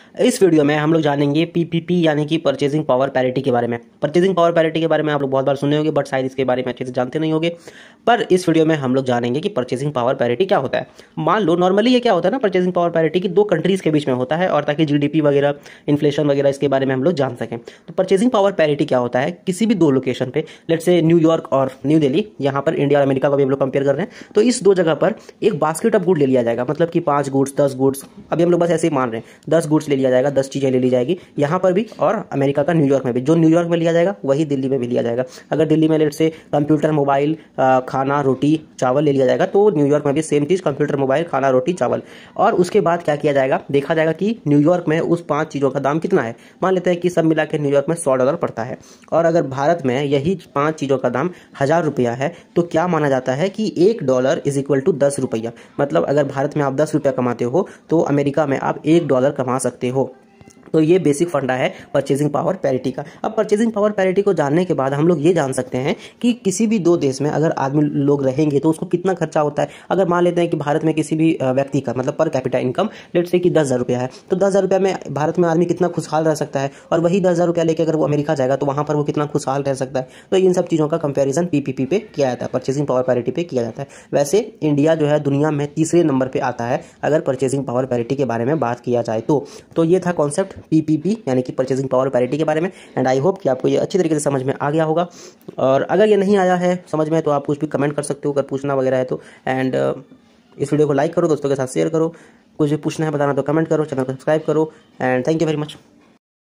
इस वीडियो में हम लोग जानेंगे पीपीपी यानी कि परचेजिंग पावर पैरिटी के बारे में। परचेजिंग पावर पैरिटी के बारे में आप लोग बहुत बार सुने होंगे, बट शायद इसके बारे में अच्छे से जानते नहीं होंगे। पर इस वीडियो में हम लोग जानेंगे कि परचेजिंग पावर पैरिटी क्या होता है। मान लो नॉर्मली ये क्या होता है ना, परचेजिंग पावर पैरिटी की दो कंट्रीज के बीच में होता है, और ताकि जीडीपी वगैरह, इन्फ्लेशन वगैरह इसके बारे में हम लोग जान सकें। तो परचेजिंग पावर पैरिटी क्या होता है, किसी भी दो लोकेशन पे, लेट्स से न्यूयॉर्क और न्यू दिल्ली, यहाँ पर इंडिया और अमेरिका को भी हम लोग कंपेयर कर रहे हैं, तो इस दो जगह पर एक बास्केट ऑफ गुड ले लिया जाएगा। मतलब कि 5 गुड्स, 10 गुड्स, अभी हम लोग बस ऐसे ही मान रहे हैं, 10 गुड्स ले लिया जाएगा, 10 चीज़ें ले ली जाएगी यहाँ पर भी, और अमेरिका का न्यूयॉर्क में भी। जो न्यूयॉर्क में लिया जाएगा वही दिल्ली में भी लिया जाएगा। अगर दिल्ली में लेट से कंप्यूटर, मोबाइल, खाना, रोटी, चावल ले लिया जाएगा, तो न्यूयॉर्क में भी सेम चीज़, कंप्यूटर, मोबाइल, खाना, रोटी, चावल। और उसके बाद क्या किया जाएगा, देखा जाएगा कि न्यूयॉर्क में उस 5 चीज़ों का दाम कितना है। मान लेते हैं कि सब मिला के न्यूयॉर्क में $100 पड़ता है, और अगर भारत में यही 5 चीज़ों का दाम 1000 रुपया है, तो क्या माना जाता है कि $1 इज इक्वल टू 10 रुपया। मतलब अगर भारत में आप 10 रुपया कमाते हो, तो अमेरिका में आप $1 कमा सकते हो। तो ये बेसिक फंडा है परचेजिंग पावर पैरिटी का। अब परचेजिंग पावर पैरिटी को जानने के बाद हम लोग ये जान सकते हैं कि किसी भी दो देश में अगर आदमी लोग रहेंगे तो उसको कितना खर्चा होता है। अगर मान लेते हैं कि भारत में किसी भी व्यक्ति का मतलब पर कैपिटा इनकम लेट से कि 10,000 रुपया है, तो 10,000 रुपया में भारत में आदमी कितना खुशहाल रह सकता है, और वही 10,000 रुपया लेकर अगर वो अमेरिका जाएगा तो वहाँ पर वो कितना खुशहाल रह सकता है। तो इन सब चीज़ों का कंपेरिजन पीपीपी पे किया जाता है, परचेजिंग पावर पैरिटी पे किया जाता है। वैसे इंडिया जो है दुनिया में तीसरे नंबर पर आता है अगर परचेजिंग पावर पैरिटी के बारे में बात किया जाए तो ये था कॉन्सेप्ट पीपीपी यानी कि परचेजिंग पावर पैरिटी के बारे में। एंड आई होप कि आपको ये अच्छी तरीके से समझ में आ गया होगा, और अगर ये नहीं आया है समझ में तो आप कुछ भी कमेंट कर सकते हो अगर पूछना वगैरह है तो। एंड इस वीडियो को लाइक करो, दोस्तों के साथ शेयर करो, कुछ भी पूछना है बताना तो कमेंट करो, चैनल को सब्सक्राइब करो। And thank you very much.